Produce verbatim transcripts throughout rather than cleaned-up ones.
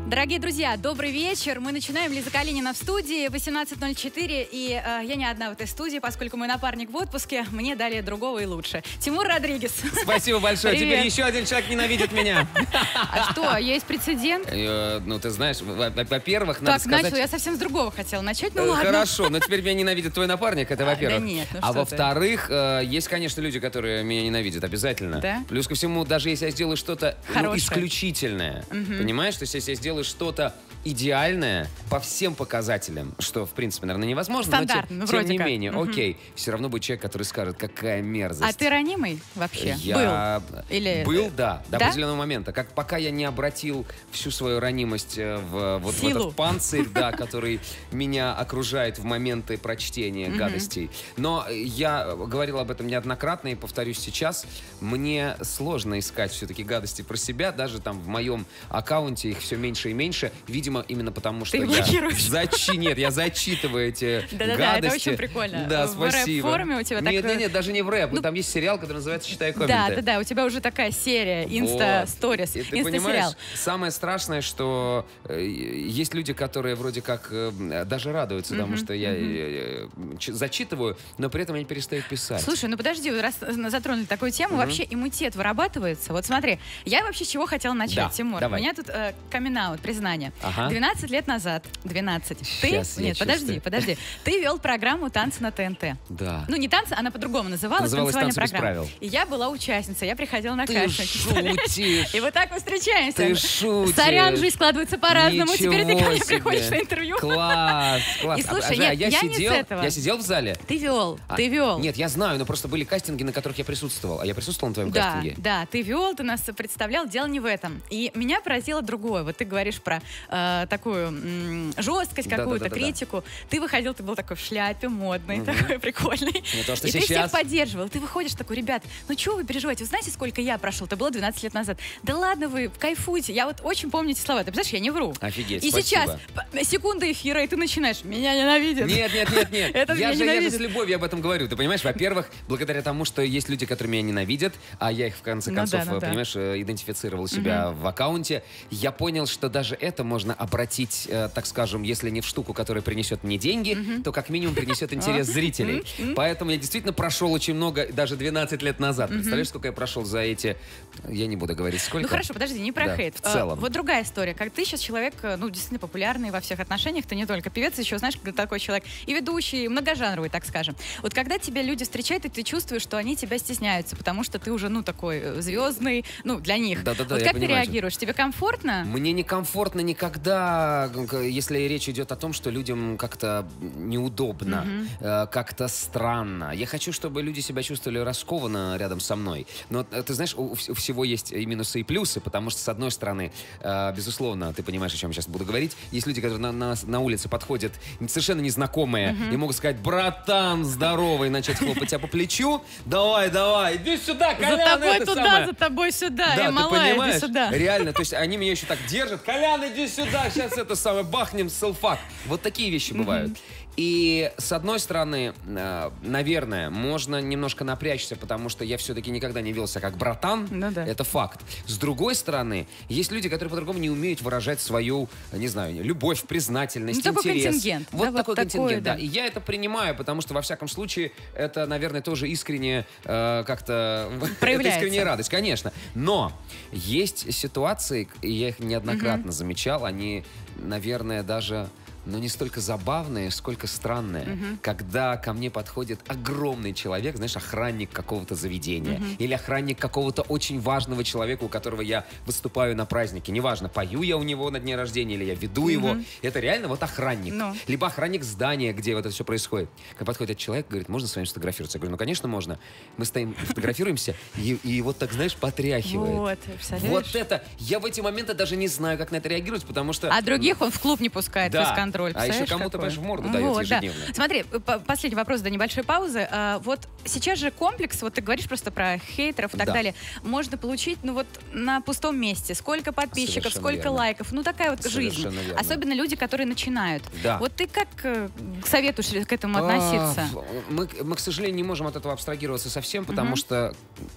Дорогие друзья, добрый вечер. Мы начинаем. Лиза Калинина в студии, восемнадцать ноль четыре. И э, я не одна в этой студии, поскольку мой напарник в отпуске. Мне дали другого и лучше. Тимур Родригес. Спасибо большое. Привет. Теперь еще один человек ненавидит меня. А что, есть прецедент? Э, Ну, ты знаешь, во- во-первых, надо Так, сказать... начал. Я совсем с другого хотела начать. Ну Э, ладно. Хорошо, но теперь меня ненавидит твой напарник, это А, во-первых. да нет, ну а что ты. во-вторых, э, есть, конечно, люди, которые меня ненавидят, обязательно. Да? Плюс ко всему, даже если я сделаю что-то ну, Хорошее. исключительное, понимаешь? То есть, если я сделаю что-то идеальное по всем показателям, что, в принципе, наверное, невозможно, Стандартно, но ну, те- тем, вроде не как. менее, Мгм. окей, все равно будет человек, который скажет, какая мерзость. А ты ранимый вообще? Я Был? Или... был, да, до Да? определенного момента. Как пока я не обратил всю свою ранимость э, в, вот в Силу. этот панцирь, да, который меня окружает в моменты прочтения гадостей. Но я говорил об этом неоднократно и повторюсь сейчас. Мне сложно искать все-таки гадости про себя. Даже там в моем аккаунте их все меньше и меньше. Видимо, именно потому, что Ты я... блокируешь. Зачи... Нет, я зачитываю эти Да-да-да, гадости. это очень прикольно. Да, В спасибо. рэп-форме у тебя так- Нет, нет, нет, даже не в рэп. Ну, Там есть сериал, который называется «Читай комменты». Да, да, да, у тебя уже такая серия, инста-сторис, Вот. И ты понимаешь, инста-сериал. самое страшное, что э, есть люди, которые вроде как э, даже радуются тому, что я э, э, ч- зачитываю, но при этом они перестают писать. Слушай, ну подожди, раз затронули такую тему, вообще иммунитет вырабатывается. Вот смотри, я вообще с чего хотела начать, Да, Тимур? давай. У меня тут э, камин-аут, признание. Ага. двенадцать лет назад, двенадцать, Щас ты... я Нет, подожди, чувствую. подожди. Ты вел программу «Танцы на ТНТ». Да. Ну, не танцы, она по-другому называлась, Называлась танцевальная «Танцы без программа. правил». И я была участницей, я приходила на Ты кастинг. представляешь? шутишь. И вот так мы встречаемся. Ты шутишь. Сорян, жизнь складывается по-разному. Теперь ты ко Ничего мне себе. приходишь на интервью. Класс, класс. И слушай, А, а, нет, я, я не с сидел, этого. я сидел в зале. Ты вел, А, ты вел. Нет, я знаю, но просто были кастинги, на которых я присутствовал. А я присутствовал на твоем Да, кастинге? да, ты вел, ты нас представлял, дело не в этом. И меня поразило другое. Вот ты говоришь про э, такую м, жесткость Да, да, какую-то, да, да, да. критику. Ты выходил, ты был такой в шляпе, модный, такой прикольный. Не то, что И ты сейчас. всех поддерживал. Ты выходишь такой, ребят, ну чего вы переживаете? Вы знаете, сколько я прошел? Это было двенадцать лет назад. Да ладно вы, кайфуйте. Я вот очень помню эти слова. Ты представляешь, я не вру. Офигеть, И спасибо. сейчас, п- секунда эфира, и ты начинаешь, меня ненавидят. Нет, нет, нет, нет. Это я, меня же, я же ненавидят. с любовью об этом говорю. Ты понимаешь, во-первых, благодаря тому, что есть люди, которые меня ненавидят, а я их в конце Ну концов, да, ну да. понимаешь, э, идентифицировал себя в аккаунте, я понял, что даже это можно обратить, э, так скажем, если не в штуку, которая принесет мне деньги, то как минимум принесет интерес зрителей. Поэтому я действительно прошел очень много, даже двенадцать лет назад. Представляешь, сколько я прошел за эти... Я не буду говорить, сколько. Ну хорошо, подожди, не про Да, хейт. в целом. А, вот другая история. Как ты сейчас человек, э, ну, действительно популярный во всех отношениях, ты не только певец, еще, знаешь, ты такой человек и ведущий, и многожанровый, так скажем. Вот когда тебя люди встречают, и ты чувствуешь, что они тебя стесняются, потому что ты уже, ну, такой э, звездный, ну, для них. Да-да-да, вот я как ты понимаю. реагируешь? Тебе комфортно? Мне некомфортно никогда, к- если речь идет о том, что людям как-то неудобно, э, как-то странно. Я хочу, чтобы люди себя чувствовали раскованно рядом со мной. Но э, ты знаешь, у, вс- у всего есть и минусы, и плюсы, потому что, с одной стороны, э, безусловно, ты понимаешь, о чем я сейчас буду говорить, есть люди, которые на, на, на улице подходят совершенно незнакомые и могут сказать: братан, здоровый, начать хлопать тебя по плечу. Давай, давай, иди сюда, За Колян, тобой это туда, самое». за тобой сюда. Да, я ты малая, иди понимаешь? сюда. Реально, то есть они меня еще так держат. Колян, иди сюда, сейчас это самое, бахнем селфак. Вот такие вещи бывают. И, с одной стороны, э, наверное, можно немножко напрячься, потому что я все-таки никогда не вел себя как братан. Ну да. Это факт. С другой стороны, есть люди, которые по-другому не умеют выражать свою, не знаю, любовь, признательность, Ну, такой интерес. контингент. Вот Да, вот такой такой, контингент, да. да. И я это принимаю, потому что, во всяком случае, это, наверное, тоже искренне э, как-то... Это Проявляется. искренняя радость, конечно. Но есть ситуации, и я их неоднократно замечал, они, наверное, даже... но не столько забавные, сколько странные. Когда ко мне подходит огромный человек, знаешь, охранник какого-то заведения, или охранник какого-то очень важного человека, у которого я выступаю на празднике. Неважно, пою я у него на дне рождения, или я веду его. Это реально вот охранник. Ну. Либо охранник здания, где вот это все происходит. Когда подходит этот человек, говорит: можно с вами сфотографироваться? Я говорю: ну, конечно, можно. Мы стоим, фотографируемся, и, и вот так, знаешь, потряхивает. Вот, представляешь? Вот это. Я в эти моменты даже не знаю, как на это реагировать, потому что... А других он в клуб не пускает, Да. фейс-контроль. А еще Представляешь, кому-то, какое? понимаешь, в морду дает Вот, да. ежедневно. Смотри, по- последний вопрос до небольшой паузы. А, вот сейчас же комплекс, вот ты говоришь просто про хейтеров и так Да. далее, можно получить, ну вот, на пустом месте. Сколько подписчиков, Совершенно сколько верно. лайков. Ну, такая вот жизнь. Совершенно верно. Особенно люди, которые начинают. Да. Вот ты как э, советуешь к этому относиться? А, мы, мы, к сожалению, не можем от этого абстрагироваться совсем, потому что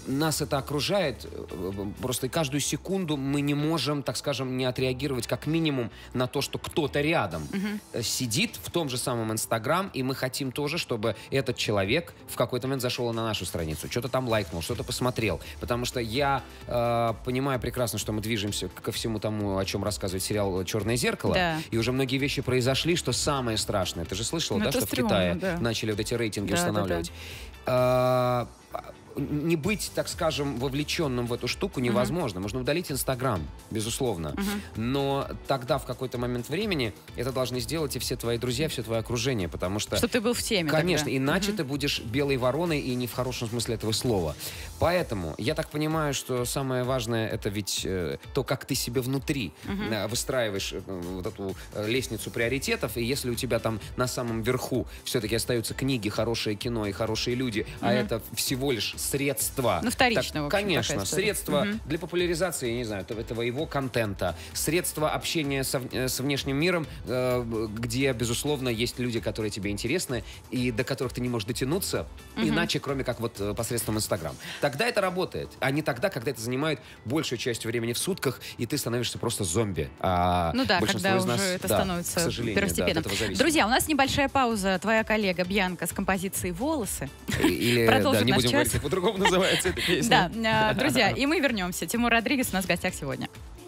нас это окружает, просто каждую секунду мы не можем, так скажем, не отреагировать как минимум на то, что кто-то рядом угу. сидит в том же самом Инстаграм, и мы хотим тоже, чтобы этот человек в какой-то момент зашел на нашу страницу, что-то там лайкнул, что-то посмотрел. Потому что я э, понимаю прекрасно, что мы движемся ко всему тому, о чем рассказывает сериал «Черное зеркало», да. и уже многие вещи произошли, что самое страшное. Ты же слышала, ну, да, что стрёмно, в Китае да. начали вот эти рейтинги да, устанавливать? Да, да. Не быть, так скажем, вовлеченным в эту штуку невозможно. Uh-huh. Можно удалить Инстаграм, безусловно. Uh-huh. Но тогда, в какой-то момент времени, это должны сделать и все твои друзья, все твое окружение, потому что... Что ты был в теме. Конечно, тогда. иначе uh-huh. ты будешь белой вороной, и не в хорошем смысле этого слова. Поэтому я так понимаю, что самое важное, это ведь э, то, как ты себе внутри uh-huh. выстраиваешь э, вот эту э, лестницу приоритетов, и если у тебя там на самом верху все-таки остаются книги, хорошее кино и хорошие люди, uh-huh. а это всего лишь средства. Ну, вторично, так, в общем, конечно, средства угу. для популяризации, я не знаю, этого его контента, средства общения со, с внешним миром, э, где, безусловно, есть люди, которые тебе интересны, и до которых ты не можешь дотянуться, угу. иначе, кроме как вот посредством Инстаграм. Тогда это работает, а не тогда, когда это занимает большую часть времени в сутках, и ты становишься просто зомби. А ну да, когда из нас, уже это да, становится первостепенным. Да, друзья, у нас небольшая пауза. Твоя коллега Бьянка с композицией «Волосы» Или, продолжит да, не наш будем час. говорить, по-другому называется эта песня. Да, друзья, и мы вернемся. Тимур Родригес у нас в гостях сегодня.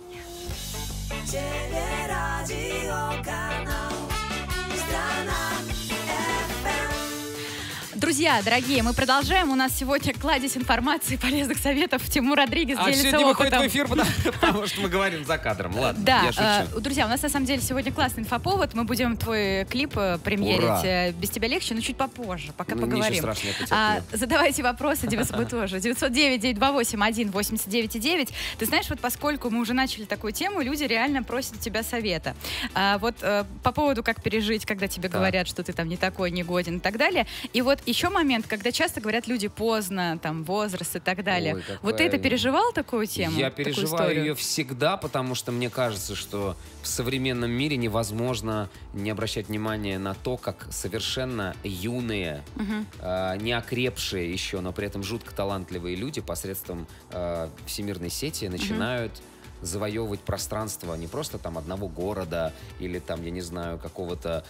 Друзья, дорогие, мы продолжаем. У нас сегодня кладезь информации, полезных советов. Тимур Родригес а делится сегодня опытом. выходит в эфир, потому, потому что мы говорим за кадром. Ладно, да, я шучу. Э, друзья, у нас на самом деле сегодня классный инфоповод. Мы будем твой клип премьерить. Ура. «Без тебя легче», но чуть попозже, пока ну, поговорим. Ничего страшного, я а, задавайте вопросы, вы тоже. девятьсот девять девятьсот двадцать восемь один восемьдесят девять девять. Ты знаешь, вот поскольку мы уже начали такую тему, люди реально просят у тебя совета. А, вот а, по поводу, как пережить, когда тебе так. говорят, что ты там не такой, не годен и так далее. И вот еще момент, когда часто говорят люди поздно, там, возраст и так далее. Ой, вот ты это переживал, такую тему? Я переживаю ее всегда, потому что мне кажется, что в современном мире невозможно не обращать внимания на то, как совершенно юные, угу. э, не окрепшие еще, но при этом жутко талантливые люди посредством э, всемирной сети начинают... Угу. завоевывать пространство не просто там одного города или там, я не знаю, какого-то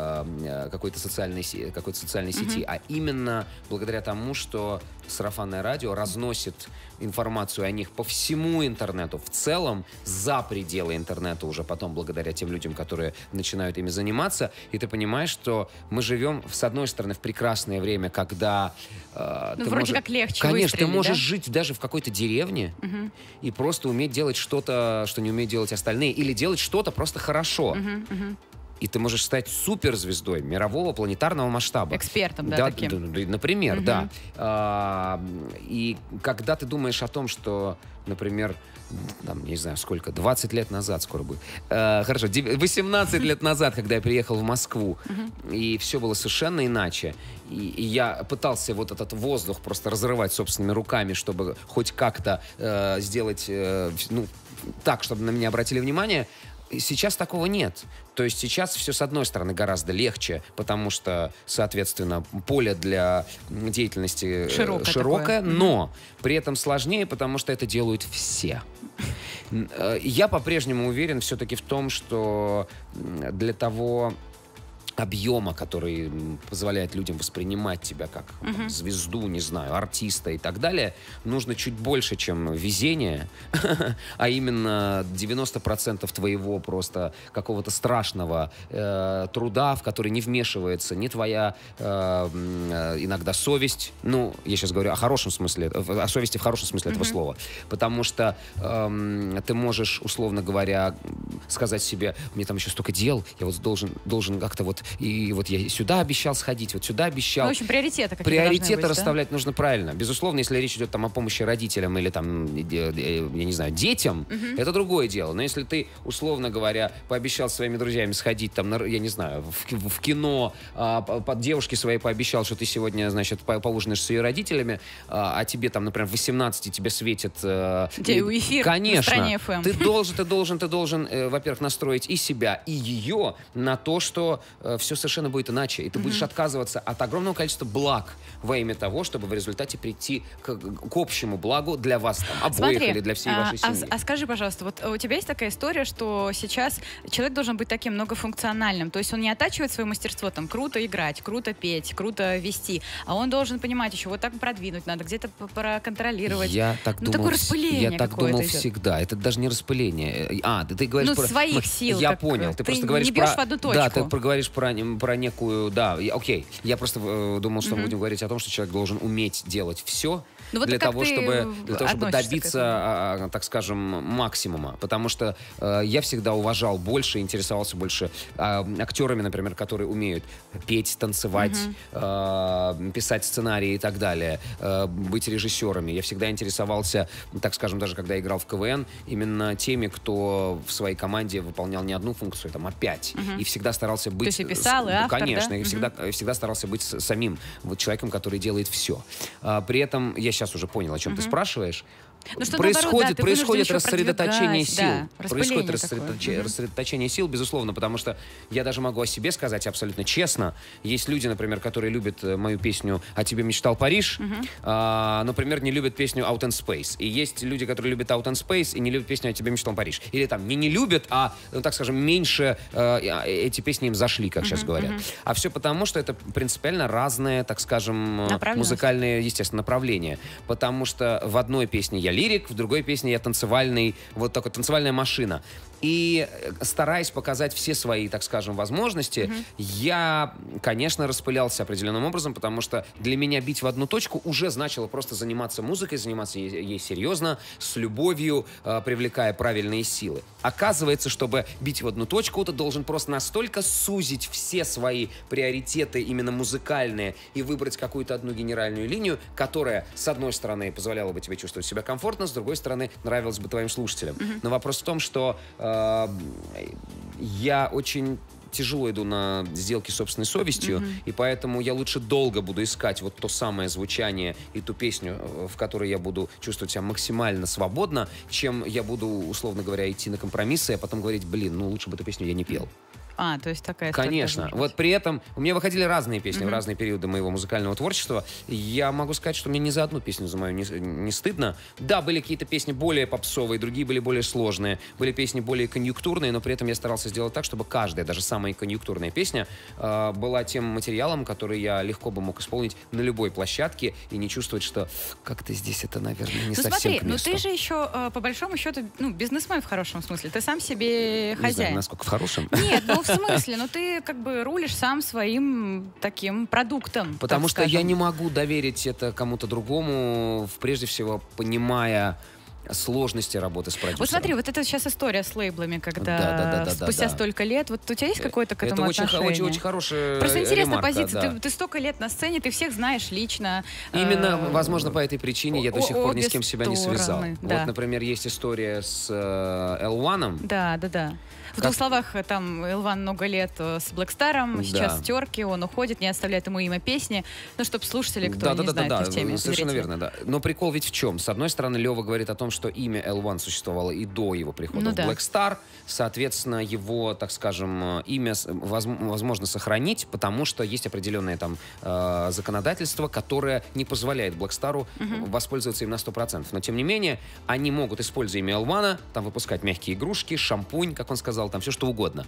э, какой-то социальной, какой-то социальной mm-hmm. сети, а именно благодаря тому, что сарафанное радио разносит информацию о них по всему интернету, в целом за пределы интернета уже потом, благодаря тем людям, которые начинают ими заниматься, и ты понимаешь, что мы живем, с одной стороны, в прекрасное время, когда э, ну, ты вроде можешь, как легче конечно, ты можешь да? жить даже в какой-то деревне угу. и просто уметь делать что-то, что не умеют делать остальные, или делать что-то просто хорошо. Угу, угу. И ты можешь стать суперзвездой мирового планетарного масштаба. Экспертом, да, да таким. Да, да, например, угу. да. А, и когда ты думаешь о том, что, например, там, не знаю, сколько, двадцать лет назад скоро будет. А, хорошо, восемнадцать лет назад, когда я приехал в Москву, угу. и все было совершенно иначе, и, и я пытался вот этот воздух просто разрывать собственными руками, чтобы хоть как-то э, сделать, э, ну, так, чтобы на меня обратили внимание. Сейчас такого нет. То есть сейчас все, с одной стороны, гораздо легче, потому что, соответственно, поле для деятельности широкое, широкое такое. Но при этом сложнее, потому что это делают все. Я по-прежнему уверен все-таки в том, что для того объема, который позволяет людям воспринимать тебя как uh-huh. там, звезду, не знаю, артиста и так далее, нужно чуть больше, чем везение, а именно девяносто процентов твоего просто какого-то страшного э, труда, в который не вмешивается ни твоя э, иногда совесть, ну, я сейчас говорю о хорошем смысле, о совести в хорошем смысле uh-huh. этого слова, потому что э, ты можешь, условно говоря, сказать себе, мне там еще столько дел, я вот должен, должен как-то вот и вот я сюда обещал сходить, вот сюда обещал. Ну, в общем, приоритеты какие-то Приоритеты быть, расставлять да? нужно правильно. Безусловно, если речь идет там о помощи родителям или там, я не знаю, детям, uh-huh. это другое дело. Но если ты, условно говоря, пообещал своими друзьями сходить там, на, я не знаю, в, в кино, а, под девушке своей пообещал, что ты сегодня, значит, поужинаешь с ее родителями, а, а тебе там, например, в восемнадцати тебе светит... Где эфир конечно, на стране эф эм. Ты должен, ты должен, ты должен, во-первых, настроить и себя, и ее на то, что э, все совершенно будет иначе. И ты mm-hmm. будешь отказываться от огромного количества благ во имя того, чтобы в результате прийти к, к общему благу для вас там, обоих Смотри, или для всей а, вашей семьи. А, а скажи, пожалуйста, вот у тебя есть такая история, что сейчас человек должен быть таким многофункциональным, то есть он не оттачивает свое мастерство, там, круто играть, круто петь, круто вести, а он должен понимать еще, вот так продвинуть надо, где-то проконтролировать. Я так ну, думал, такое распыление я так думал идет. всегда. Это даже не распыление. А, ты, ты говоришь ну, про... своих ну, сил. Я как, понял. Ты, ты просто не говоришь бьешь про... в одну точку. Да, ты проговоришь про, про некую... Да, я, окей. Я просто э, думал, что mm-hmm. мы будем говорить о том, что человек должен уметь делать все, ну, вот для, того, чтобы, для того, чтобы добиться, а, так скажем, максимума. Потому что э, я всегда уважал больше, интересовался больше э, актерами, например, которые умеют петь, танцевать, mm-hmm. э, писать сценарии и так далее, э, быть режиссерами. Я всегда интересовался, так скажем, даже когда играл в КВН, именно теми, кто в своей команде выполнял не одну функцию, там, а пять. Mm-hmm. И всегда старался быть... То есть и писал, и автор, конечно, да? и всегда, mm-hmm. всегда старался быть самим вот, человеком, который делает все. А, при этом я сейчас уже понял, о чем mm-hmm. ты спрашиваешь. Ну, что происходит наоборот, да, происходит рассредоточение сил. Да, происходит рассредоточение, рассредоточение сил, безусловно, потому что я даже могу о себе сказать абсолютно честно. Есть люди, например, которые любят мою песню «О тебе мечтал Париж», uh-huh. а, например, не любят песню «Out in Space». И есть люди, которые любят «Out in Space» и не любят песню «О тебе мечтал Париж». Или там не не любят, а, ну, так скажем, меньше э, эти песни им зашли, как uh-huh, сейчас говорят. Uh-huh. А все потому, что это принципиально разные, так скажем, музыкальные, естественно, направления. Потому что в одной песне я лирик, в другой песне я танцевальный, вот такой танцевальная машина. И стараясь показать все свои, так скажем, возможности, mm-hmm. я, конечно, распылялся определенным образом, потому что для меня бить в одну точку уже значило просто заниматься музыкой, заниматься ей, ей серьезно, с любовью, э, привлекая правильные силы. Оказывается, чтобы бить в одну точку, ты должен просто настолько сузить все свои приоритеты, именно музыкальные, и выбрать какую-то одну генеральную линию, которая, с одной стороны, позволяла бы тебе чувствовать себя комфортно, с другой стороны, нравилась бы твоим слушателям. Mm-hmm. Но вопрос в том, что я очень тяжело иду на сделки с собственной совестью, mm-hmm. и поэтому я лучше долго буду искать вот то самое звучание и ту песню, в которой я буду чувствовать себя максимально свободно, чем я буду, условно говоря, идти на компромиссы, а потом говорить, блин, ну лучше бы эту песню я не пел. А, то есть такая... Конечно. Вот при этом у меня выходили разные песни mm-hmm. в разные периоды моего музыкального творчества. Я могу сказать, что мне ни за одну песню за мою не, не стыдно. Да, были какие-то песни более попсовые, другие были более сложные, были песни более конъюнктурные, но при этом я старался сделать так, чтобы каждая, даже самая конъюнктурная песня э, была тем материалом, который я легко бы мог исполнить на любой площадке и не чувствовать, что как-то здесь это, наверное, не ну, совсем смотри, к месту. Ну ты же еще, э, по большому счету, ну, бизнесмен в хорошем смысле. Ты сам себе хозяин. Не знаю, насколько в хорошем. Нет, ну в смысле, ну ты как бы рулишь сам своим таким продуктом. Потому что я не могу доверить это кому-то другому, прежде всего понимая сложности работы с продюсером. Вот смотри, вот это сейчас история с лейблами, когда да, да, да, спустя да, да. столько лет, вот у тебя есть какое-то к этому это отношение? Это очень, очень хорошая Просто интересная ремарка, позиция. Да. Ты, ты столько лет на сцене, ты всех знаешь лично. Именно, э- возможно, по этой причине я до сих пор ни с кем себя не связал. Да. Вот, например, есть история с э, эл уан. Да, да, да. В двух словах, там, эл уан много лет с Блэкстаром, сейчас да. в терке, он уходит, не оставляет ему имя песни, ну, чтобы слушатели, кто да, не да, знает, да, не да, в теме. Совершенно зрители. верно, да. Но прикол ведь в чем? С одной стороны, Лева говорит о том, что имя эл уан существовало и до его прихода ну, в да. Black Star, соответственно, его, так скажем, имя возможно сохранить, потому что есть определенное там э, законодательство, которое не позволяет Black Star'у uh-huh. воспользоваться им на сто процентов. Но, тем не менее, они могут, используя имя эл уан, там выпускать мягкие игрушки, шампунь, как он сказал, там все что угодно.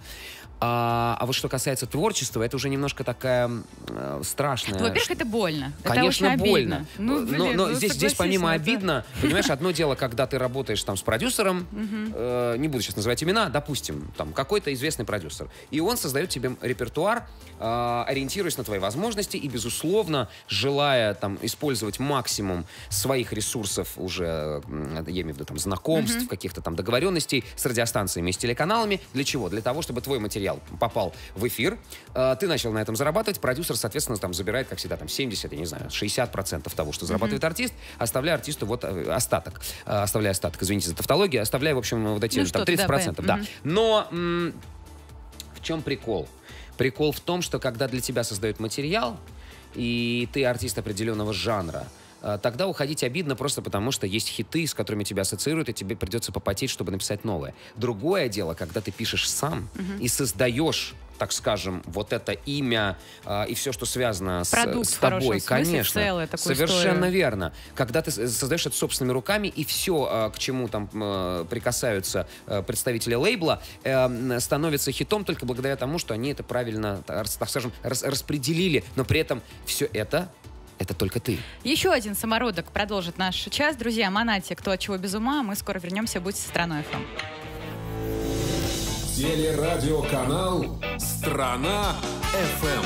А, а вот что касается творчества, это уже немножко такая э, страшная... Ну, во-первых, это больно. Конечно, это очень больно. Обидно. Ну, блин, но но ну, здесь, здесь помимо это... обидно, понимаешь, одно дело, когда ты работаешь там с продюсером, uh-huh. э, не буду сейчас называть имена, допустим, там какой-то известный продюсер, и он создает тебе репертуар, э, ориентируясь на твои возможности и, безусловно, желая там использовать максимум своих ресурсов уже, я имею в виду там знакомств, uh-huh. каких-то там договоренностей с радиостанциями и с телеканалами. Для чего? Для того, чтобы твой материал попал в эфир, э, ты начал на этом зарабатывать, продюсер, соответственно, там забирает, как всегда, там семьдесят, я не знаю, шестьдесят процентов того, что зарабатывает mm-hmm. артист, оставляя артисту вот э, остаток. Э, оставляя остаток, извините за тавтологию, оставляя, в общем, вот эти ну, там, тридцать процентов. Да, mm-hmm. Но м- в чем прикол? Прикол в том, что когда для тебя создают материал, и ты артист определенного жанра, тогда уходить обидно просто потому, что есть хиты, с которыми тебя ассоциируют, и тебе придется попотеть, чтобы написать новое. Другое дело, когда ты пишешь сам uh-huh. и создаешь, так скажем, вот это имя э, и все, что связано с, с тобой. Конечно, целое, совершенно историю. верно. Когда ты создаешь это собственными руками, и все, э, к чему там э, прикасаются э, представители лейбла, э, становится хитом только благодаря тому, что они это правильно, так скажем, рас распределили, но при этом все это это только ты. Еще один самородок продолжит наш час. Друзья, Монати, кто от чего без ума. Мы скоро вернемся. Будьте со Страной эф эм. Телерадиоканал «Страна эф эм».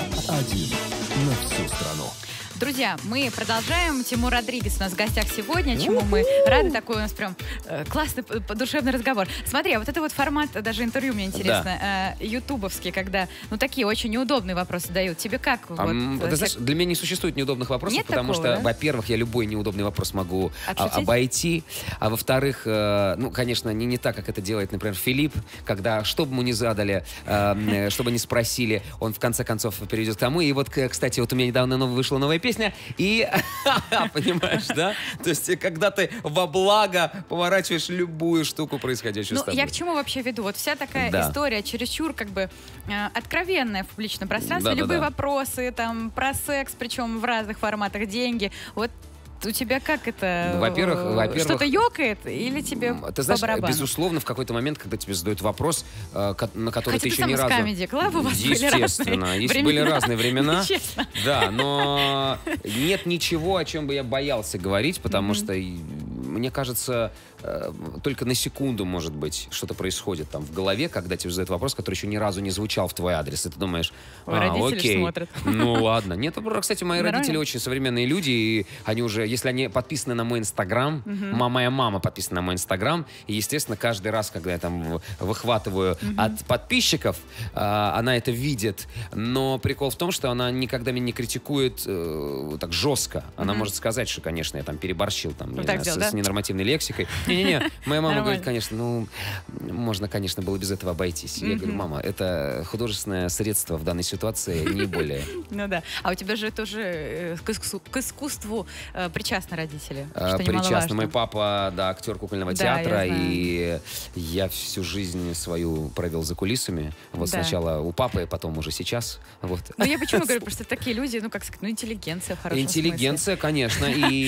Один на всю страну. Друзья, мы продолжаем. Тимур Родригес у нас в гостях сегодня, чему мы рады. Такой у нас прям э, классный, душевный разговор. Смотри, а вот это вот формат, даже интервью мне интересно, да. э, ютубовский, когда, ну, такие очень неудобные вопросы дают. Тебе как? А, вот, ты знаешь, для меня не существует неудобных вопросов, Нет потому такого, что, да? во-первых, я любой неудобный вопрос могу Отшутить? обойти, а во-вторых, э, ну, конечно, не, не так, как это делает, например, Филипп, когда, что бы ему ни задали, э, что бы ни спросили, он в конце концов перейдет к тому. И вот, кстати, вот у меня недавно вышла новая песня, и, понимаешь, да? То есть, когда ты во благо поворачиваешь любую штуку, происходящую ну, с тобой. Я к чему вообще веду? Вот вся такая да. история чересчур как бы э, откровенная в публичном пространстве. Да, Любые да, да. вопросы, там, про секс, причем в разных форматах, деньги. Вот у тебя как это? Во-первых, во-первых, что-то ёкает или тебе ты знаешь, по барабану? безусловно, в какой-то момент, когда тебе задают вопрос, на который Хотя ты, ты еще сам ни из разу... Comedy Club, у вас Естественно, были разные есть, времена. были разные времена. Честно. Да, но нет ничего, о чем бы я боялся говорить, потому mm-hmm. что, мне кажется, только на секунду, может быть, что-то происходит там в голове, когда тебе задают вопрос, который еще ни разу не звучал в твой адрес, и ты думаешь, а, родители окей, смотрят. ну ладно. Нет, кстати, мои Нормально? родители очень современные люди, и они уже, если они подписаны на мой Инстаграм, uh-huh. мама, моя мама подписана на мой Инстаграм, и, естественно, каждый раз, когда я там выхватываю uh-huh. от подписчиков, а, она это видит, но прикол в том, что она никогда меня не критикует э, так жестко. Она uh-huh. может сказать, что, конечно, я там переборщил там, не знаю, делал, с, да? с ненормативной лексикой. Не-не-не, моя мама говорит, конечно, ну, можно, конечно, было без этого обойтись. Я говорю, мама, это художественное средство в данной ситуации, не более. Ну да. А у тебя же тоже к искусству причастны родители, что Причастны. Мой папа, да, актер кукольного театра, и я всю жизнь свою провел за кулисами. Вот сначала у папы, потом уже сейчас. Ну я почему говорю, просто такие люди, ну как сказать, ну интеллигенция в хорошем смысле. Интеллигенция, конечно.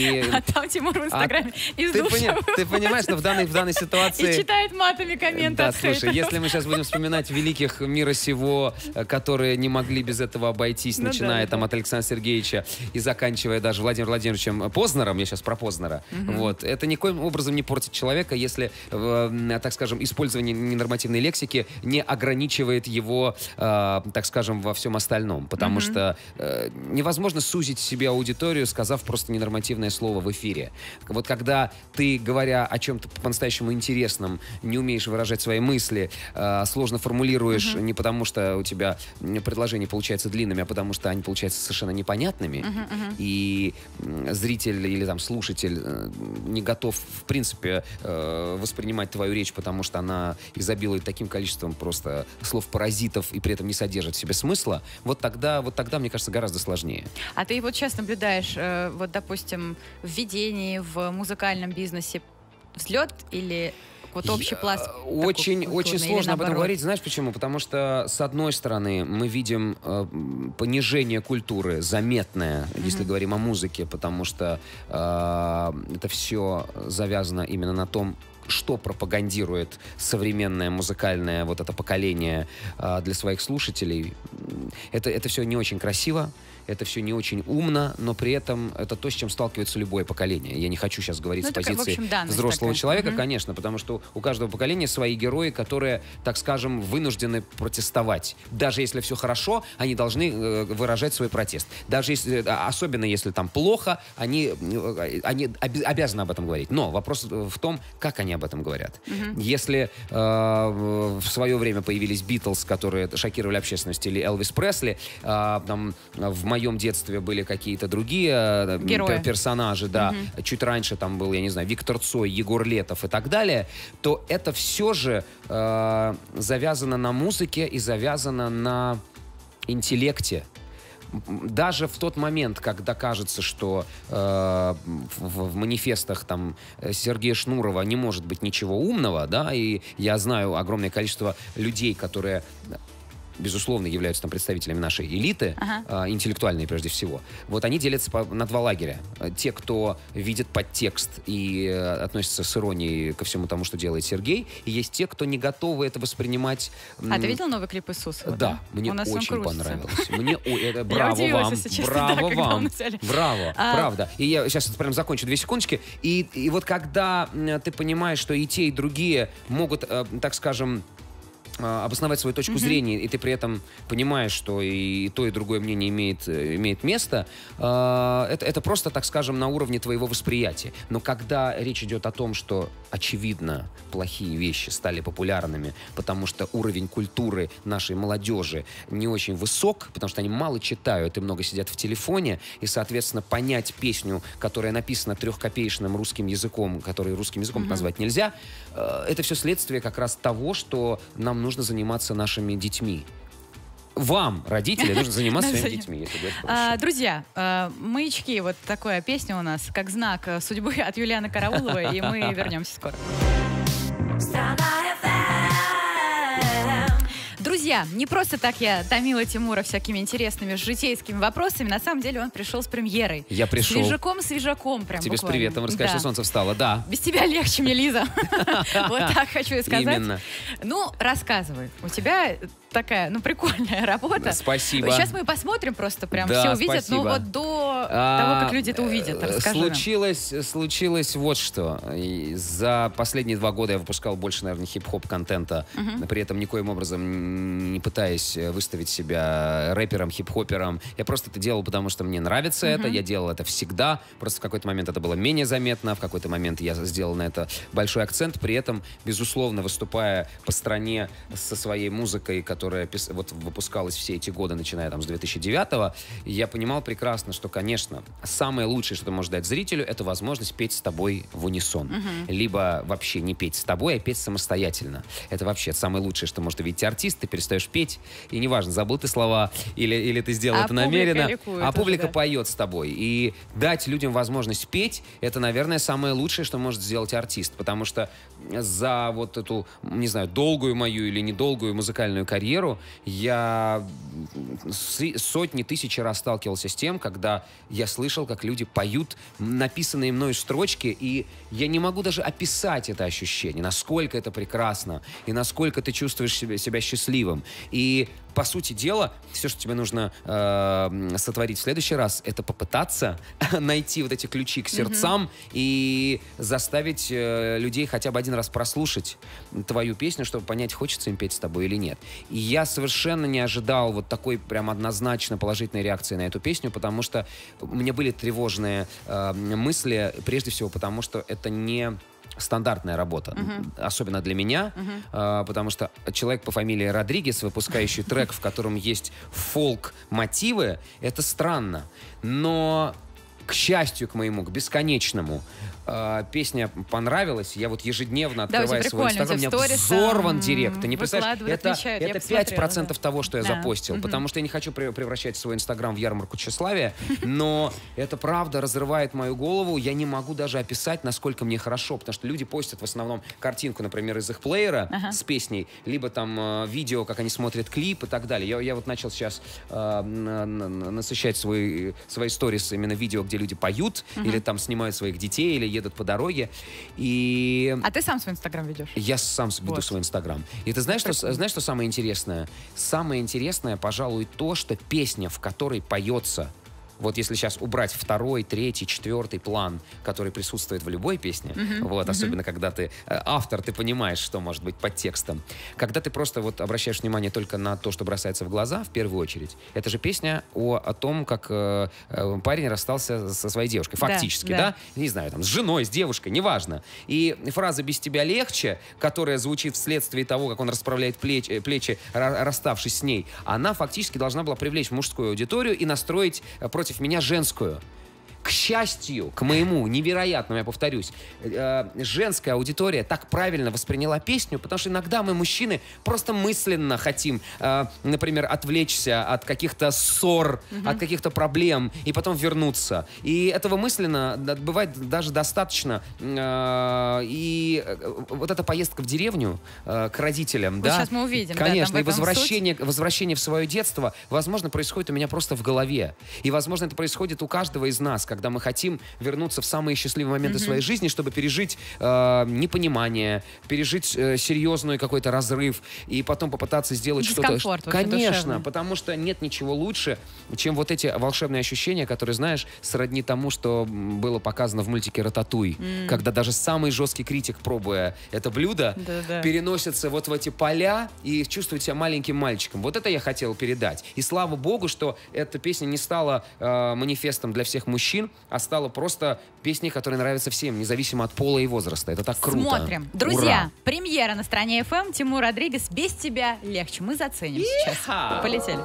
А там Тимур в Инстаграме из души. Ты понимаешь, что в данной в данной ситуации... И читает матами комменты. Да, слушай, если мы сейчас будем вспоминать великих мира сего, которые не могли без этого обойтись, ну, начиная да, там да. от Александра Сергеевича и заканчивая даже Владимиром Владимировичем Познером, я сейчас про Познера, угу. вот, это никоим образом не портит человека, если, э, так скажем, использование ненормативной лексики не ограничивает его, э, так скажем, во всем остальном, потому угу. что э, невозможно сузить себе аудиторию, сказав просто ненормативное слово в эфире. Вот когда ты, говоря о чем-то по-настоящему интересном, не умеешь выражать свои мысли, э, сложно формулируешь uh-huh. не потому, что у тебя предложения получаются длинными, а потому что они получаются совершенно непонятными, uh-huh, uh-huh. и зритель или там слушатель э, не готов, в принципе, э, воспринимать твою речь, потому что она изобилует таким количеством просто слов-паразитов и при этом не содержит в себе смысла, вот тогда, вот тогда, мне кажется, гораздо сложнее. А ты вот сейчас наблюдаешь, э, вот, допустим, в ведении, в музыкальном бизнесе взлет или вот общий пласт? Очень, очень сложно об этом говорить. Знаешь почему? Потому что, с одной стороны, мы видим э, понижение культуры, заметное, mm-hmm. если говорим о музыке, потому что э, это все завязано именно на том, что пропагандирует современное музыкальное вот это поколение э, для своих слушателей. Это, это все не очень красиво. Это все не очень умно, но при этом это то, с чем сталкивается любое поколение. Я не хочу сейчас говорить ну, с позиции в общем, взрослого такая. человека, угу. конечно, потому что у каждого поколения свои герои, которые, так скажем, вынуждены протестовать. Даже если все хорошо, они должны э, выражать свой протест. Даже если, особенно если там плохо, они, они об- обязаны об этом говорить. Но вопрос в том, как они об этом говорят. Угу. Если э, в свое время появились Битлз, которые шокировали общественность, или Элвис Пресли, э, там, в моей В моем детстве были какие-то другие Герои. персонажи, да, угу. чуть раньше там был, я не знаю, Виктор Цой, Егор Летов и так далее, то это все же э, завязано на музыке и завязано на интеллекте. даже в тот момент, когда кажется, что э, в, в манифестах там Сергея Шнурова не может быть ничего умного, да, и я знаю огромное количество людей, которые, безусловно, являются там представителями нашей элиты, ага. э, интеллектуальной прежде всего. Вот они делятся по, на два лагеря. Те, кто видит подтекст и э, относится с иронией ко всему тому, что делает Сергей, и есть те, кто не готовы это воспринимать. А ты видел новый клип Иисуса? Да, да? Мне очень понравилось. Мне это браво вам, браво вам, браво, правда. И я сейчас прям закончу две секундочки. И, и вот когда ты понимаешь, что и те, и другие могут, э, так скажем, обосновать свою точку mm-hmm. зрения, и ты при этом понимаешь, что и то, и другое мнение имеет, имеет место, э, это, это просто, так скажем, на уровне твоего восприятия. Но когда речь идет о том, что, очевидно, плохие вещи стали популярными, потому что уровень культуры нашей молодежи не очень высок, потому что они мало читают и много сидят в телефоне, и, соответственно, понять песню, которая написана трехкопеечным русским языком, который русским языком mm-hmm. назвать нельзя, э, это все следствие как раз того, что нам нужно нужно заниматься нашими детьми. Вам, родители, нужно заниматься своими детьми, если говорить проще. Друзья, «Маячки», вот такая песня у нас, как знак судьбы от Юлианы Карауловой, и мы вернемся скоро. Друзья, не просто так я томила Тимура всякими интересными житейскими вопросами. На самом деле он пришел с премьерой. Я пришел. Свежаком-свежаком прям тебе буквально. С приветом рассказать, да. Что солнце встало, да. Без тебя легче мне, Лиза. Вот так хочу и сказать. Именно. Ну, рассказывай. У тебя такая, ну, прикольная работа. Спасибо. Сейчас мы посмотрим просто, прям да, все увидят. Спасибо. Но вот до а, того, как люди это увидят, расскажи случилось, нам. Случилось вот что. За последние два года я выпускал больше, наверное, хип-хоп контента, uh-huh. при этом никоим образом не пытаясь выставить себя рэпером, хип-хопером. Я просто это делал, потому что мне нравится uh-huh. это. Я делал это всегда. Просто в какой-то момент это было менее заметно. В какой-то момент я сделал на это большой акцент. При этом, безусловно, выступая по стране со своей музыкой, которая вот выпускалась все эти годы, начиная там с две тысячи девятого, я понимал прекрасно, что, конечно, самое лучшее, что ты можешь дать зрителю, это возможность петь с тобой в унисон. Uh-huh. Либо вообще не петь с тобой, а петь самостоятельно. Это вообще самое лучшее, что может увидеть артист. Ты перестаешь петь, и неважно, забыл ты слова или, или ты сделал а это намеренно, а публика уже, да. поет с тобой. И дать людям возможность петь, это, наверное, самое лучшее, что может сделать артист. Потому что за вот эту, не знаю, долгую мою или недолгую музыкальную карьеру я сотни тысяч раз сталкивался с тем, когда я слышал, как люди поют написанные мною строчки, и я не могу даже описать это ощущение, насколько это прекрасно, и насколько ты чувствуешь себя, себя счастливым. И, по сути дела, все, что тебе нужно э, сотворить в следующий раз, это попытаться найти вот эти ключи к сердцам mm-hmm. и заставить э, людей хотя бы один раз прослушать твою песню, чтобы понять, хочется им петь с тобой или нет. И я совершенно не ожидал вот такой прям однозначно положительной реакции на эту песню, потому что у меня были тревожные э, мысли, прежде всего потому, что это не стандартная работа, uh-huh. особенно для меня, uh-huh. э, потому что человек по фамилии Родригес, выпускающий трек, в котором есть фолк-мотивы, это странно. Но, к счастью, к моему, к бесконечному, э, песня понравилась. Я вот ежедневно открываю да, свой инстаграм, у меня взорван директ. Ты не представляешь, это, это пять процентов да. того, что я да. запостил, uh-huh. потому что я не хочу превращать свой инстаграм в ярмарку тщеславия, но это правда разрывает мою голову. Я не могу даже описать, насколько мне хорошо, потому что люди постят в основном картинку, например, из их плеера uh-huh. с песней, либо там э, видео, как они смотрят клип и так далее. Я, я вот начал сейчас э, насыщать свой, свои сторис именно видео, где люди поют, uh-huh. или там снимают своих детей, или едут по дороге. И... А ты сам свой инстаграм ведешь? Я сам веду вот. свой инстаграм. И ты знаешь, что, знаешь, что самое интересное? Самое интересное, пожалуй, то, что песня, в которой поется, вот если сейчас убрать второй, третий, четвертый план, который присутствует в любой песне, uh-huh, вот, uh-huh. особенно когда ты э, автор, ты понимаешь, что может быть под текстом. Когда ты просто вот обращаешь внимание только на то, что бросается в глаза, в первую очередь, это же песня о, о том, как э, э, парень расстался со своей девушкой. Фактически, да, да. да? Не знаю, там, с женой, с девушкой, неважно. И фраза «без тебя легче», которая звучит вследствие того, как он расправляет плечи, плечи расставшись с ней, она фактически должна была привлечь мужскую аудиторию и настроить против меня женскую. К счастью, к моему невероятному, я повторюсь, э, женская аудитория так правильно восприняла песню, потому что иногда мы, мужчины, просто мысленно хотим, э, например, отвлечься от каких-то ссор, mm-hmm. от каких-то проблем, и потом вернуться. И этого мысленно бывает даже достаточно. Э, и вот эта поездка в деревню э, к родителям, вот да, сейчас мы увидим, конечно, да, и возвращение, возвращение в свое детство, возможно, происходит у меня просто в голове. И, возможно, это происходит у каждого из нас, когда мы хотим вернуться в самые счастливые моменты mm-hmm. своей жизни, чтобы пережить э, непонимание, пережить э, серьезный какой-то разрыв, и потом попытаться сделать что-то... Конечно, душевный. Потому что нет ничего лучше, чем вот эти волшебные ощущения, которые, знаешь, сродни тому, что было показано в мультике «Рататуй», mm. когда даже самый жесткий критик, пробуя это блюдо, да-да. переносится вот в эти поля и чувствует себя маленьким мальчиком. Вот это я хотел передать. И слава богу, что эта песня не стала э, манифестом для всех мужчин, а стала просто песней, которая нравится всем, независимо от пола и возраста. Это так круто. Смотрим. Друзья, ура. Премьера на Стране эф эм. Тимур Родригес «Без тебя легче». Мы заценим сейчас. Полетели.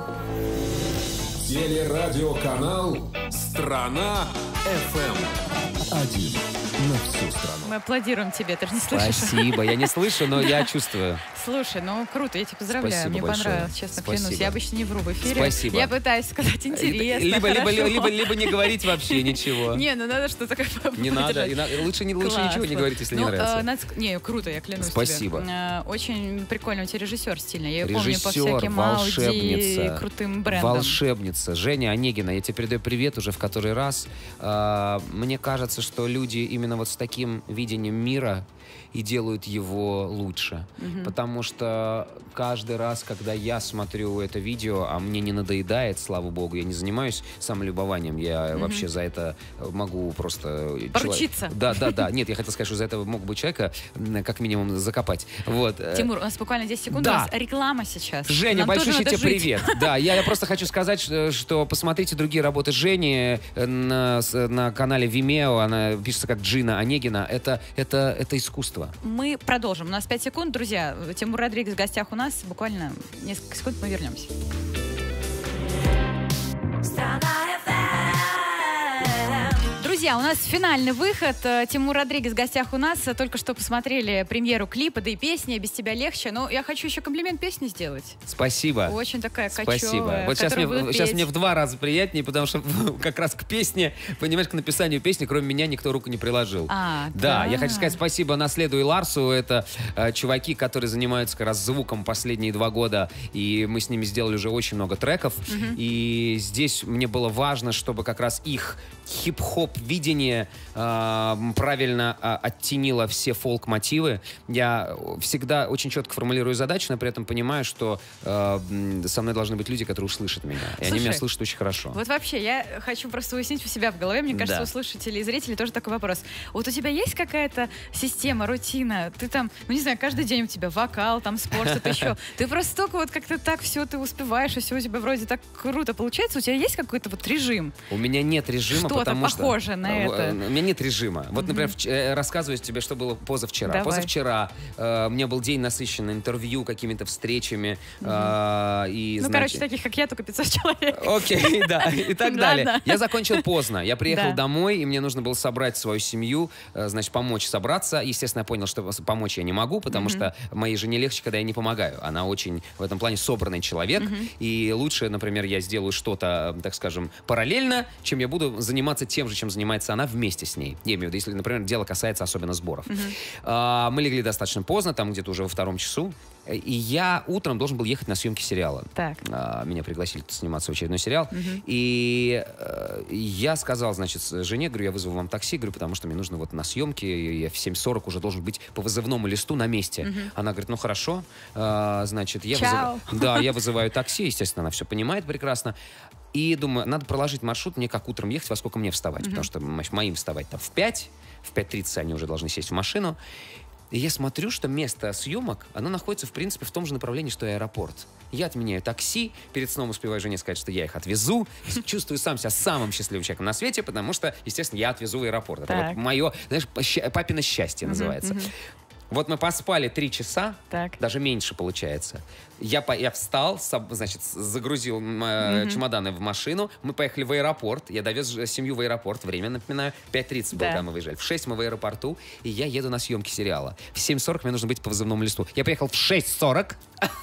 Телерадиоканал «Страна эф эм». Один на всю страну. Мы аплодируем тебе, ты же не слышишь. Спасибо, я не слышу, но я чувствую. Слушай, ну круто, я тебя поздравляю. Спасибо Мне большое. понравилось, честно Спасибо. клянусь. Я обычно не вру в эфире. Спасибо. Я пытаюсь сказать интересно, либо, либо, хорошо. либо, либо не говорить вообще ничего. Не, ну надо что-то такое Не надо, лучше ничего не говорить, если не нравится. Не, круто, я клянусь тебе. Спасибо. Очень прикольно, у тебя режиссер стильный. Я ее помню по Режиссер, всяким Ауди, волшебница, крутым брендам. волшебница. Женя Онегина, я тебе передаю привет уже в который раз. А, мне кажется, что люди именно вот с таким видением мира и делают его лучше. Mm-hmm. Потому что каждый раз, когда я смотрю это видео, а мне не надоедает, слава богу, я не занимаюсь самолюбованием, я mm-hmm. вообще за это могу просто... Поручиться. Человек... Да, да, да. Нет, я хотел сказать, что за это мог бы человека как минимум закопать. Вот. Тимур, у нас буквально десять секунд, да. у нас реклама сейчас. Женя, Нам большой тебе жить. привет. Да, я, я просто хочу сказать, что, что посмотрите другие работы Жени на, на канале Vimeo, она пишется как Джина Онегина. Это, это, это искусство. Мы продолжим. У нас пять секунд, друзья. Тимур Родригес в гостях у нас. Буквально несколько секунд мы вернемся. Друзья, у нас финальный выход. Тимур Родригес в гостях у нас. Только что посмотрели премьеру клипа, да и песни «Без тебя легче». Но я хочу еще комплимент песни сделать. Спасибо. Очень такая кочевая. Спасибо. Вот сейчас мне, сейчас мне в два раза приятнее, потому что как раз к песне, понимаешь, к написанию песни, кроме меня, никто руку не приложил. А, да, да, я хочу сказать спасибо Наследу и Ларсу. Это э, чуваки, которые занимаются как раз звуком последние два года. И мы с ними сделали уже очень много треков. Угу. И здесь мне было важно, чтобы как раз их хип-хоп видение э, правильно э, оттенило все фолк-мотивы. Я всегда очень четко формулирую задачу, но при этом понимаю, что э, со мной должны быть люди, которые услышат меня. И Слушай, они меня слышат очень хорошо. Вот вообще, я хочу просто уяснить у себя в голове, мне кажется, да. у слушателей и зрителей тоже такой вопрос. Вот у тебя есть какая-то система, рутина? Ты там, ну не знаю, каждый день у тебя вокал, там спорт, что-то еще. Ты просто столько вот как-то так все ты успеваешь, и все у тебя вроде так круто получается. У тебя есть какой-то вот режим? У меня нет режима, Что-то потому похоже что... на это. У меня нет режима. Вот, например, mm-hmm. рассказываю тебе, что было позавчера. Давай. Позавчера э, у меня был день насыщенный интервью, какими-то встречами. Mm-hmm. Э, и, ну, значит... короче, таких, как я, только пятьсот человек. Окей, да, и так далее. Я закончил поздно. Я приехал домой, и мне нужно было собрать свою семью, значит, помочь собраться. Естественно, я понял, что помочь я не могу, потому что моей жене легче, когда я не помогаю. Она очень в этом плане собранный человек, и лучше, например, я сделаю что-то, так скажем, параллельно, чем я буду заниматься тем же, чем занимается она, вместе с ней. Я имею в виду, если, например, дело касается особенно сборов. Uh-huh. Мы легли достаточно поздно, там где-то уже во втором часу, и я утром должен был ехать на съемки сериала. Так. Меня пригласили сниматься в очередной сериал, uh-huh. и я сказал, значит, жене, говорю, я вызову вам такси, говорю, потому что мне нужно вот на съемки, я в семь сорок уже должен быть по вызывному листу на месте. Uh-huh. Она говорит, ну хорошо, значит, я, вызыв... да, я вызываю такси, естественно, она все понимает прекрасно. И думаю, надо проложить маршрут, мне как утром ехать, во сколько мне вставать. Mm-hmm. Потому что моим вставать там в пять, в пять тридцать они уже должны сесть в машину. И я смотрю, что место съемок, оно находится, в принципе, в том же направлении, что и аэропорт. Я отменяю такси, перед сном успеваю жене сказать, что я их отвезу. Чувствую сам себя самым счастливым человеком на свете, потому что, естественно, я отвезу в аэропорт. Это вот мое, знаешь, папино счастье называется. Вот мы поспали три часа, Так. даже меньше получается. Я, по, я встал, соб, значит, загрузил э, Mm-hmm. чемоданы в машину. Мы поехали в аэропорт. Я довез семью в аэропорт. Время, напоминаю, пять тридцать было, Да. когда мы выезжали. В шесть мы в аэропорту, и я еду на съемки сериала. В семь сорок мне нужно быть по вызывному листу. Я приехал в шесть сорок,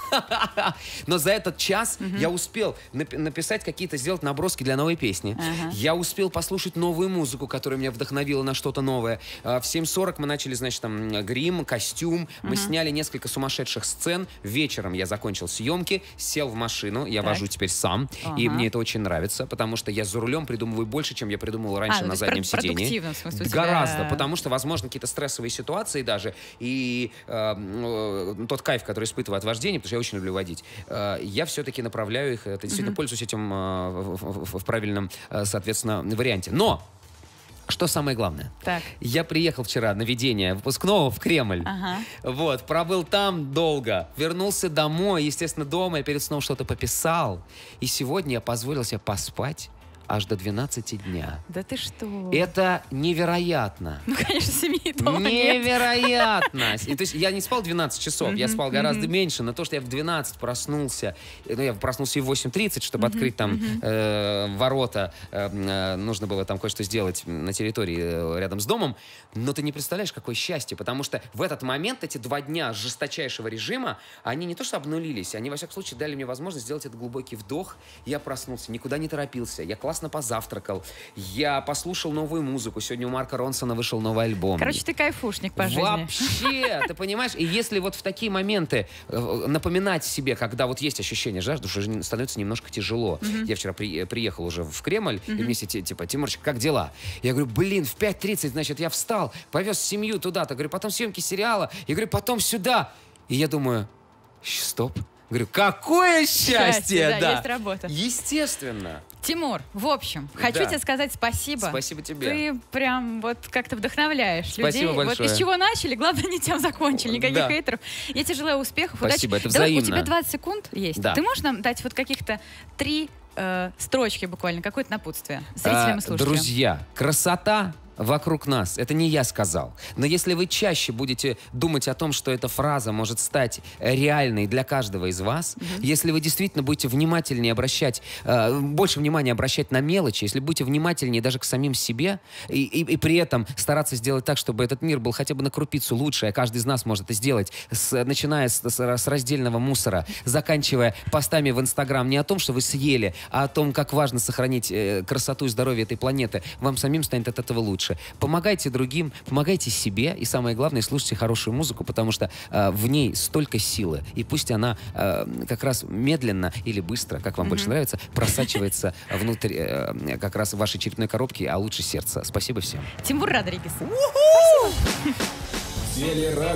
но за этот час Mm-hmm. я успел нап- написать какие-то, сделать наброски для новой песни. Ага. Я успел послушать новую музыку, которая меня вдохновила на что-то новое. А, В семь сорок мы начали, значит, там, грим, костюм. Мы сняли несколько сумасшедших сцен. Вечером я закончил съемки, сел в машину. Я Так. вожу теперь сам. И Ага. мне это очень нравится, потому что я за рулем придумываю больше, чем я придумывал раньше А, ну, на то есть заднем про- сидении. продуктивно, в смысле, у тебя- Гораздо, потому что, возможно, какие-то стрессовые ситуации даже. И э, э, тот кайф, который испытываю от вождения, потому что я очень люблю водить, э, я все-таки направляю их, это действительно пользуюсь этим э, в, в- в правильном, э, соответственно, варианте. Но, что самое главное? Так. Я приехал вчера на ведение выпускного в Кремль. Ага. Вот, пробыл там долго. Вернулся домой. Естественно, дома я перед сном что-то пописал. И сегодня я позволил себе поспать аж до двенадцати дня. Да ты что? Это невероятно. Ну, конечно, семьи дома нет. Невероятно! И, то есть я не спал двенадцать часов, я спал гораздо меньше, но то, что я в двенадцать проснулся, ну, я проснулся и в восемь тридцать, чтобы открыть там э, ворота, э, э, нужно было там кое-что сделать на территории э, рядом с домом, но ты не представляешь, какое счастье, потому что в этот момент эти два дня жесточайшего режима, они не то что обнулились, они, во всяком случае, дали мне возможность сделать этот глубокий вдох. Я проснулся, никуда не торопился, я классно позавтракал, я послушал новую музыку. Сегодня у Марка Ронсона вышел новый альбом. Короче, ты кайфушник по жизни. Вообще, ты понимаешь? И если вот в такие моменты э, напоминать себе, когда вот есть ощущение жажды, что жизнь становится немножко тяжело. Я вчера при- приехал уже в Кремль, и вместе, ти- типа, Тимурчик, как дела? Я говорю, блин, в пять тридцать, значит, я встал, повез семью туда-то. Говорю, потом съемки сериала. Я говорю, потом сюда. И я думаю, щ- стоп. Говорю, какое счастье, Счастье, да, да. есть работа. Естественно. Тимур, в общем, хочу Да. тебе сказать спасибо. Спасибо тебе. Ты прям вот как-то вдохновляешь Спасибо людей. большое. Вот из чего начали, главное, не тем закончили. Никаких Да. хейтеров. Я тебе желаю успехов, Спасибо, удачи. это Давай, у взаимно. тебя двадцать секунд есть. Да. Ты можешь нам дать вот каких-то три э, строчки буквально, какое-то напутствие зрителям и А, слушателям? Друзья, красота вокруг нас. Это не я сказал. Но если вы чаще будете думать о том, что эта фраза может стать реальной для каждого из вас, если вы действительно будете внимательнее обращать, э, больше внимания обращать на мелочи, если будете внимательнее даже к самим себе, и, и- и при этом стараться сделать так, чтобы этот мир был хотя бы на крупицу лучше, а каждый из нас может это сделать, с- начиная с, с- с раздельного мусора, заканчивая постами в Инстаграм не о том, что вы съели, а о том, как важно сохранить э, красоту и здоровье этой планеты, вам самим станет от этого лучше. Помогайте другим, помогайте себе, и самое главное, слушайте хорошую музыку, потому что э, в ней столько силы, и пусть она э, как раз медленно или быстро, как вам больше нравится, просачивается внутрь э, как раз вашей черепной коробки, а лучше сердца. Спасибо всем. Тимур Родригес.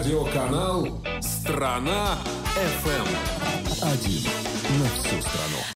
Телерадиоканал «Страна эф эм». Один на всю страну.